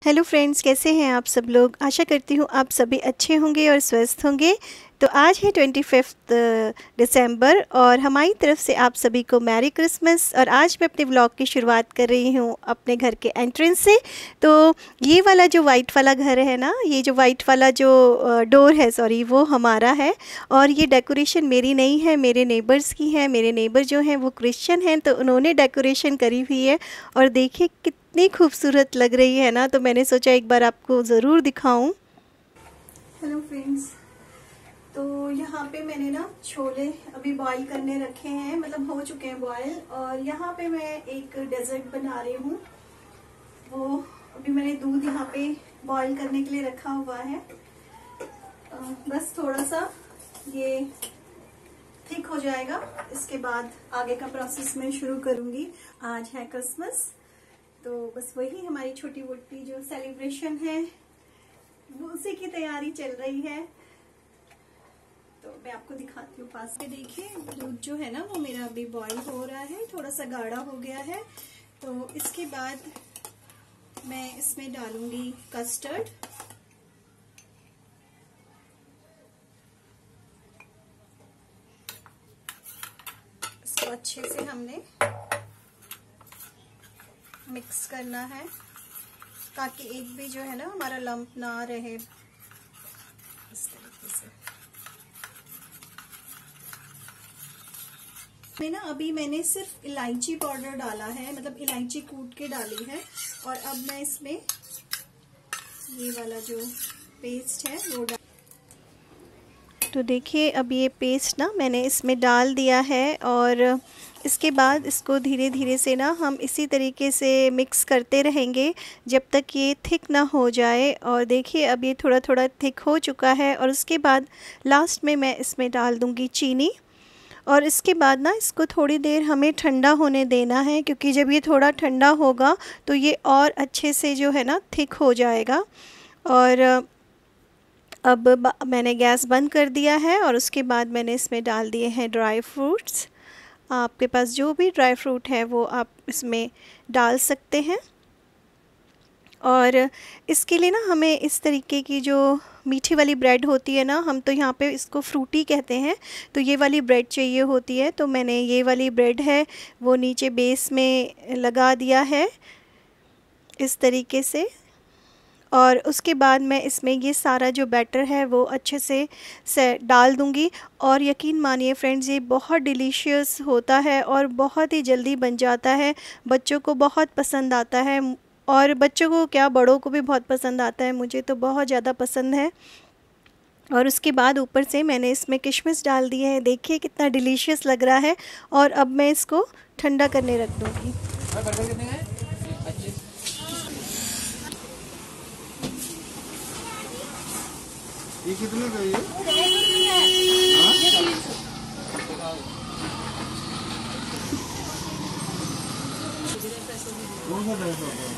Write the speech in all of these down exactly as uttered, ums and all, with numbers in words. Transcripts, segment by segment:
Hello friends, कैसे हैं आप सब लोग। आशा करती हूँ आप सभी अच्छे होंगे और स्वस्थ होंगे। तो आज है ट्वेंटी फिफ्थ दिसंबर और हमारी तरफ से आप सभी को मैरी क्रिसमस। और आज मैं अपने व्लॉग की शुरुआत कर रही हूँ अपने घर के एंट्रेंस से। तो ये वाला जो वाइट वाला घर है ना, ये जो वाइट वाला जो डोर है, सॉरी, वो हमारा है। और ये डेकोरेशन मेरी नहीं है, मेरे नेबर्स की है। मेरे नेबर जो हैं वो क्रिश्चियन हैं, तो उन्होंने डेकोरेशन करी हुई है। और देखिए कितनी खूबसूरत लग रही है ना, तो मैंने सोचा एक बार आपको ज़रूर दिखाऊं। हेलो फ्रेंड्स, तो यहाँ पे मैंने ना छोले अभी बॉईल करने रखे हैं, मतलब हो चुके हैं बॉईल। और यहाँ पे मैं एक डेजर्ट बना रही हूँ। वो अभी मैंने दूध यहाँ पे बॉईल करने के लिए रखा हुआ है। बस थोड़ा सा ये थिक हो जाएगा, इसके बाद आगे का प्रोसेस मैं शुरू करूँगी। आज है क्रिसमस, तो बस वही हमारी छोटी मोटी जो सेलिब्रेशन है वो उसी की तैयारी चल रही है। तो मैं आपको दिखाती हूँ पास में। देखिए दूध जो है ना वो मेरा अभी बॉईल हो रहा है, थोड़ा सा गाढ़ा हो गया है। तो इसके बाद मैं इसमें डालूंगी कस्टर्ड। इसको अच्छे से हमने मिक्स करना है ताकि एक भी जो है ना हमारा लंप ना रहे, इस तरीके से। मैं ना अभी मैंने सिर्फ इलायची पाउडर डाला है, मतलब इलायची कूट के डाली है। और अब मैं इसमें ये वाला जो पेस्ट है वो डाल। तो देखिए अब ये पेस्ट ना मैंने इसमें डाल दिया है। और इसके बाद इसको धीरे धीरे से ना हम इसी तरीके से मिक्स करते रहेंगे जब तक ये थिक ना हो जाए। और देखिए अब ये थोड़ा थोड़ा थिक हो चुका है। और उसके बाद लास्ट में मैं इसमें डाल दूँगी चीनी। और इसके बाद ना इसको थोड़ी देर हमें ठंडा होने देना है, क्योंकि जब ये थोड़ा ठंडा होगा तो ये और अच्छे से जो है ना थिक हो जाएगा। और अब मैंने गैस बंद कर दिया है और उसके बाद मैंने इसमें डाल दिए हैं ड्राई फ्रूट्स। आपके पास जो भी ड्राई फ्रूट है वो आप इसमें डाल सकते हैं। और इसके लिए ना हमें इस तरीके की जो मीठी वाली ब्रेड होती है ना, हम तो यहाँ पे इसको फ्रूटी कहते हैं, तो ये वाली ब्रेड चाहिए होती है। तो मैंने ये वाली ब्रेड है वो नीचे बेस में लगा दिया है इस तरीके से। और उसके बाद मैं इसमें ये सारा जो बैटर है वो अच्छे से से डाल दूंगी। और यकीन मानिए फ्रेंड्स, ये बहुत डिलीशियस होता है और बहुत ही जल्दी बन जाता है। बच्चों को बहुत पसंद आता है, और बच्चों को क्या बड़ों को भी बहुत पसंद आता है। मुझे तो बहुत ज़्यादा पसंद है। और उसके बाद ऊपर से मैंने इसमें किशमिश डाल दिए हैं। देखिए कितना डिलीशियस लग रहा है। और अब मैं इसको ठंडा करने रख दूँगी। ये कितने का है? कौन सा ढाई सौ का?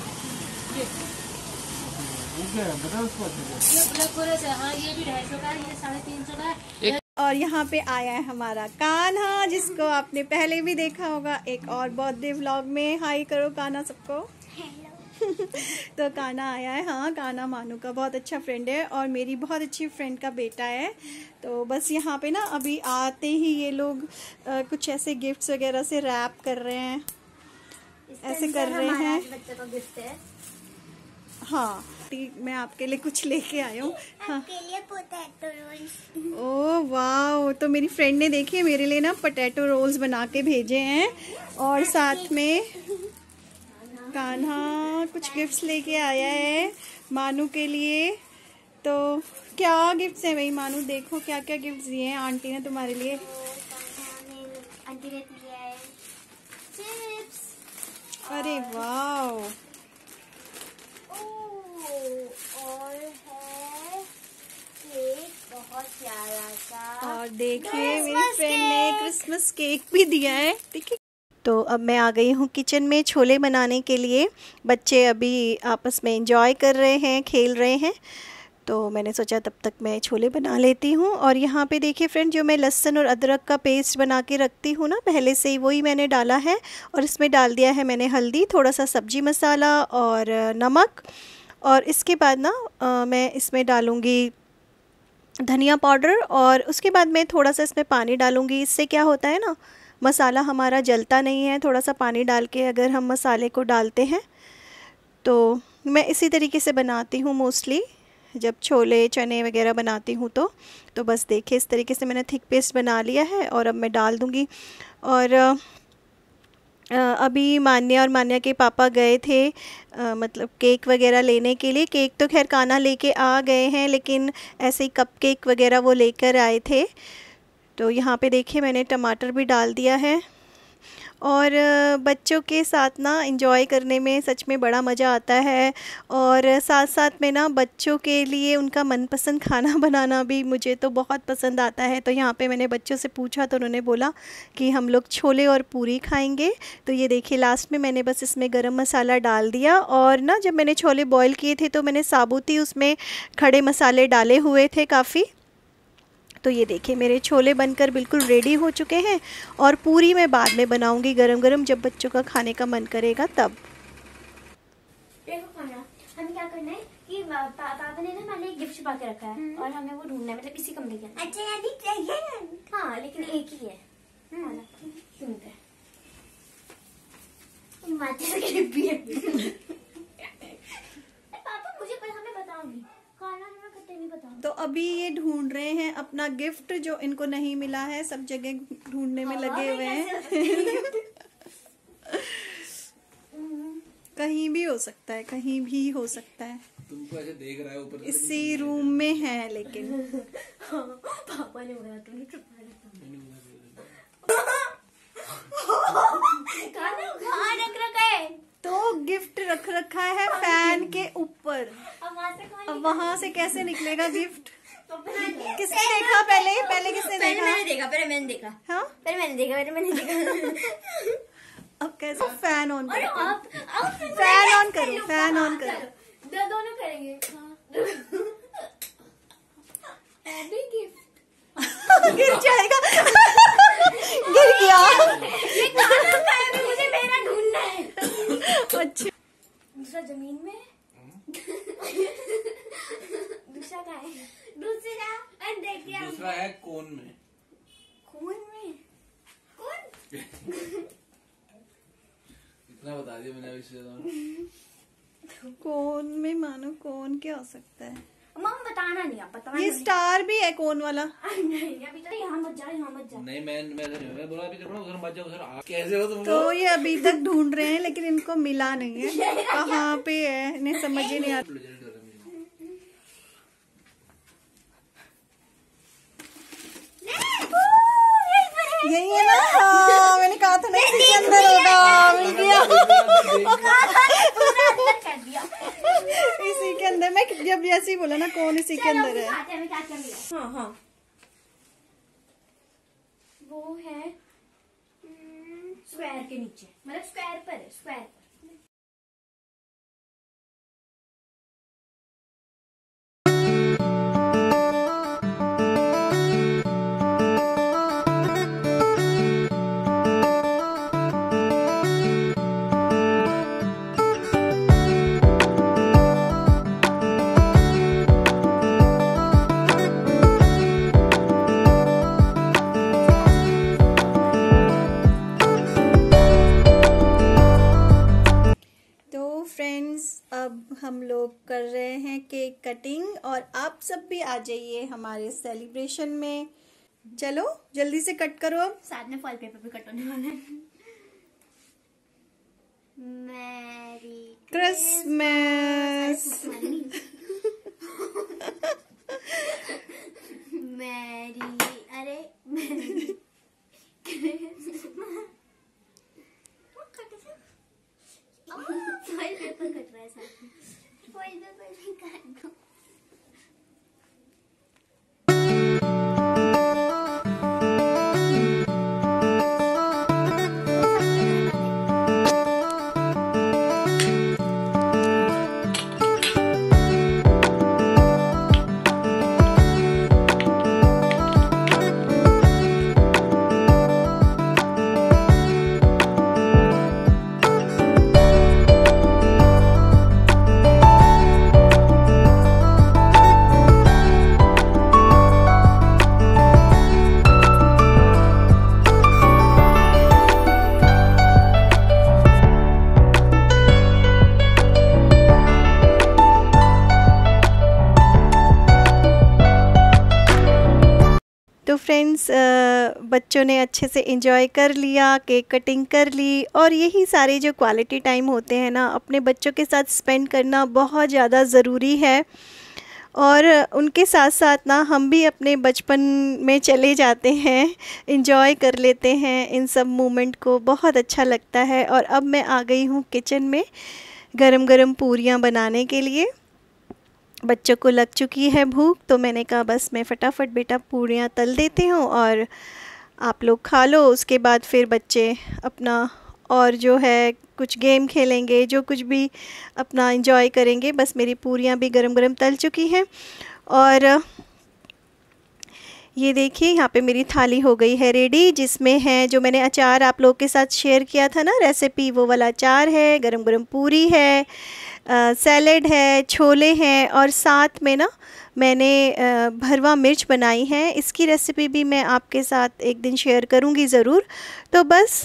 वो क्या है बता उसको अच्छे से। हाँ ये भी ढाई सौ का है, ये साढ़े तीन सौ का है। और यहाँ पे आया है हमारा कान्हा, जिसको आपने पहले भी देखा होगा एक और बर्थडे व्लॉग में। हाय करो कान्हा सबको। तो कान्हा आया है। हाँ, कान्हा मानू का बहुत अच्छा फ्रेंड है और मेरी बहुत अच्छी फ्रेंड का बेटा है। तो बस यहाँ पे ना अभी आते ही ये लोग आ, कुछ ऐसे गिफ्ट्स वगैरह से रैप कर रहे हैं, ऐसे कर रहे हैं। बच्चे का गिफ्ट है। हाँ, मैं आपके लिए कुछ लेके आया हूँ। हाँ, आपके लिए पोटैटो रोल्स। ओह वाह, तो मेरी फ्रेंड ने देखिए मेरे लिए ना पोटैटो रोल्स बना के भेजे हैं। और साथ में कान्हा कुछ गिफ्ट्स लेके आया है मानू के लिए। तो क्या गिफ्ट्स हैं भाई मानू, देखो क्या क्या गिफ्ट्स दिए हैं आंटी ने तुम्हारे लिए। आंटी ने दिया है चिप्स। अरे वाह। और है केक बहुत प्यारा सा। और देखिए मेरी फ्रेंड ने क्रिसमस केक भी दिया है। देखिए, तो अब मैं आ गई हूँ किचन में छोले बनाने के लिए। बच्चे अभी आपस में एंजॉय कर रहे हैं, खेल रहे हैं। तो मैंने सोचा तब तक मैं छोले बना लेती हूँ। और यहाँ पे देखिए फ्रेंड, जो मैं लहसुन और अदरक का पेस्ट बना के रखती हूँ ना पहले से ही, वही मैंने डाला है। और इसमें डाल दिया है मैंने हल्दी, थोड़ा सा सब्जी मसाला और नमक। और इसके बाद ना आ, मैं इसमें डालूँगी धनिया पाउडर और उसके बाद मैं थोड़ा सा इसमें पानी डालूँगी। इससे क्या होता है ना, मसाला हमारा जलता नहीं है। थोड़ा सा पानी डाल के अगर हम मसाले को डालते हैं तो मैं इसी तरीके से बनाती हूँ मोस्टली, जब छोले चने वगैरह बनाती हूँ तो तो बस देखिए इस तरीके से मैंने थिक पेस्ट बना लिया है और अब मैं डाल दूँगी। और अभी मान्या और मान्या के पापा गए थे आ, मतलब केक वगैरह लेने के लिए। केक तो खैर कान्हा लेके आ गए हैं, लेकिन ऐसे ही कप केक वगैरह वो लेकर आए थे। तो यहाँ पे देखिए मैंने टमाटर भी डाल दिया है। और बच्चों के साथ ना एंजॉय करने में सच में बड़ा मज़ा आता है, और साथ साथ में ना बच्चों के लिए उनका मनपसंद खाना बनाना भी मुझे तो बहुत पसंद आता है। तो यहाँ पे मैंने बच्चों से पूछा तो उन्होंने बोला कि हम लोग छोले और पूरी खाएंगे। तो ये देखिए लास्ट में मैंने बस इसमें गरम मसाला डाल दिया। और ना जब मैंने छोले बॉईल किए थे तो मैंने साबुत ही उसमें खड़े मसाले डाले हुए थे काफ़ी। तो ये देखिए मेरे छोले बनकर बिल्कुल रेडी हो चुके हैं, और पूरी मैं बाद में बनाऊंगी गरम गरम, जब बच्चों का खाने का मन करेगा तब। देखो खाना हमें क्या करना है कि पा, पापा ने ना हमारे गिफ्ट छुपा के रखा है और हमें वो ढूंढना है, मतलब इसी कमरे के अंदर। अच्छा यानी चाहिए। हाँ लेकिन एक ही है। सुनते हैं भी है। पापा मुझे पर हमें बताऊंगी खाना हमें कते नहीं बताऊंगी। तो अभी ये ढूंढ रहे हैं अपना गिफ्ट जो इनको नहीं मिला है, सब जगह ढूंढने में लगे हुए हैं। कहीं भी हो सकता है, कहीं भी हो सकता है। तुमको ऐसे देख रहा है ऊपर से, इसी रूम में है लेकिन। हाँ, पापा ने बोला तुमने छुपा रख रखा है। तो गिफ्ट रख रखा है फैन के ऊपर। अब वहाँ से कौन अब वहाँ से कैसे निकलेगा गिफ्ट? किसने देखा पहले? पहले किसने पहले देखा? मैंने देखा पहले मैंने देखा हाँ पहले मैंने देखा पहले मैंने देखा। अब कैसे? फैन ऑन अरे करो, आप आप फैन ऑन करो, फैन ऑन करो। दो दोनों करेंगे। हैप्पी गिफ्ट गिर जाएगा। गिर गया। ये खाना खाया में मुझे मेरा ढूंढना है। अच्छा दूसरा जमीन में दूसरा कहाँ है? दूसरा और देखिए दूसरा है कोन में। खून में कौन? इतना बता दिया मैंने इससे। कौन में मानो कौन क्या हो सकता है? मम्मा बताना नहीं, आप बताना ये नहीं। स्टार भी है कौन वाला? नहीं अभी तो यहाँ मत जा यहाँ मत जा। नहीं मैं मैं मैं बोला अभी देखो उधर मत जाओ, उधर आ- कैसे हो तुम तो लोग? ये अभी तक ढूंढ रहे हैं लेकिन इनको मिला नहीं है, कहाँ पे है इन्हें समझ ही नहीं आता। यही है ना? हाँ मैंने कहा था ना इसी के अंदर होगा। मिल गया कर दिया। इसी के अंदर। मैं जब जैसे ही बोला ना कौन इसी के अंदर है। खाते में क्या क्या मिला? हाँ हाँ वो है स्क्वायर के नीचे, मतलब स्क्वायर पर है, स्क्वायर पर। अब हम लोग कर रहे हैं केक कटिंग, और आप सब भी आ जाइए हमारे सेलिब्रेशन में। चलो जल्दी से कट करो। अब साथ में फॉल पेपर भी कट होने वाला है। Merry Christmas. मैरी अरे मैरी फॉल पेपर कट रहा है साथ में। फॉल पेपर भी काट दो। फ्रेंड्स, बच्चों ने अच्छे से एंजॉय कर लिया, केक कटिंग कर ली। और यही सारे जो क्वालिटी टाइम होते हैं ना, अपने बच्चों के साथ स्पेंड करना बहुत ज़्यादा ज़रूरी है। और उनके साथ साथ ना हम भी अपने बचपन में चले जाते हैं, एंजॉय कर लेते हैं इन सब मोमेंट को, बहुत अच्छा लगता है। और अब मैं आ गई हूँ किचन में गरम गरम पूरियाँ बनाने के लिए। बच्चों को लग चुकी है भूख, तो मैंने कहा बस मैं फटाफट बेटा पूरियाँ तल देती हूँ और आप लोग खा लो। उसके बाद फिर बच्चे अपना और जो है कुछ गेम खेलेंगे, जो कुछ भी अपना एंजॉय करेंगे। बस मेरी पूरियाँ भी गरम गरम तल चुकी हैं। और ये देखिए यहाँ पे मेरी थाली हो गई है रेडी, जिसमें है जो मैंने अचार आप लोगों के साथ शेयर किया था ना रेसिपी, वो वाला अचार है, गरम गरम पूरी है, सैलेड है, छोले हैं और साथ में ना मैंने आ, भरवा मिर्च बनाई है। इसकी रेसिपी भी मैं आपके साथ एक दिन शेयर करूँगी ज़रूर। तो बस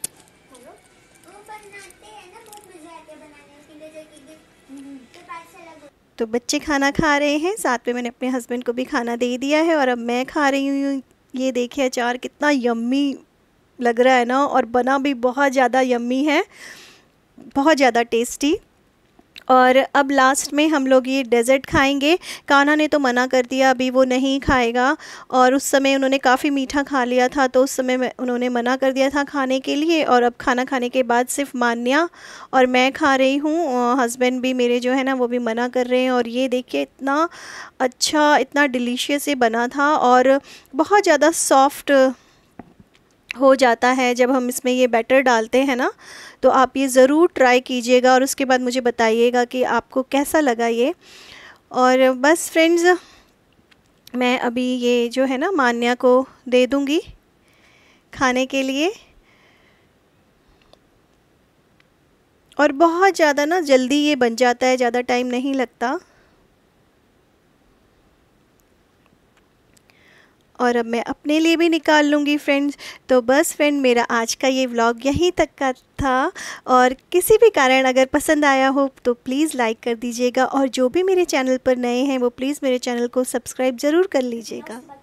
तो बच्चे खाना खा रहे हैं, साथ में मैंने अपने हस्बैंड को भी खाना दे दिया है और अब मैं खा रही हूँ। ये देखिए अचार कितना यम्मी लग रहा है ना, और बना भी बहुत ज़्यादा यम्मी है, बहुत ज़्यादा टेस्टी। और अब लास्ट में हम लोग ये डेज़र्ट खाएंगे। कान्हा ने तो मना कर दिया, अभी वो नहीं खाएगा। और उस समय उन्होंने काफ़ी मीठा खा लिया था, तो उस समय में उन्होंने मना कर दिया था खाने के लिए। और अब खाना खाने के बाद सिर्फ मान्या और मैं खा रही हूँ। हस्बैंड भी मेरे जो है ना वो भी मना कर रहे हैं। और ये देखिए इतना अच्छा, इतना डिलीशियस ये बना था और बहुत ज़्यादा सॉफ्ट हो जाता है जब हम इसमें ये बैटर डालते हैं ना। तो आप ये ज़रूर ट्राई कीजिएगा और उसके बाद मुझे बताइएगा कि आपको कैसा लगा ये। और बस फ्रेंड्स, मैं अभी ये जो है ना मान्या को दे दूँगी खाने के लिए। और बहुत ज़्यादा ना जल्दी ये बन जाता है, ज़्यादा टाइम नहीं लगता। और अब मैं अपने लिए भी निकाल लूँगी फ्रेंड्स। तो बस फ्रेंड, मेरा आज का ये व्लॉग यहीं तक का था। और किसी भी कारण अगर पसंद आया हो तो प्लीज़ लाइक कर दीजिएगा। और जो भी मेरे चैनल पर नए हैं वो प्लीज़ मेरे चैनल को सब्सक्राइब ज़रूर कर लीजिएगा।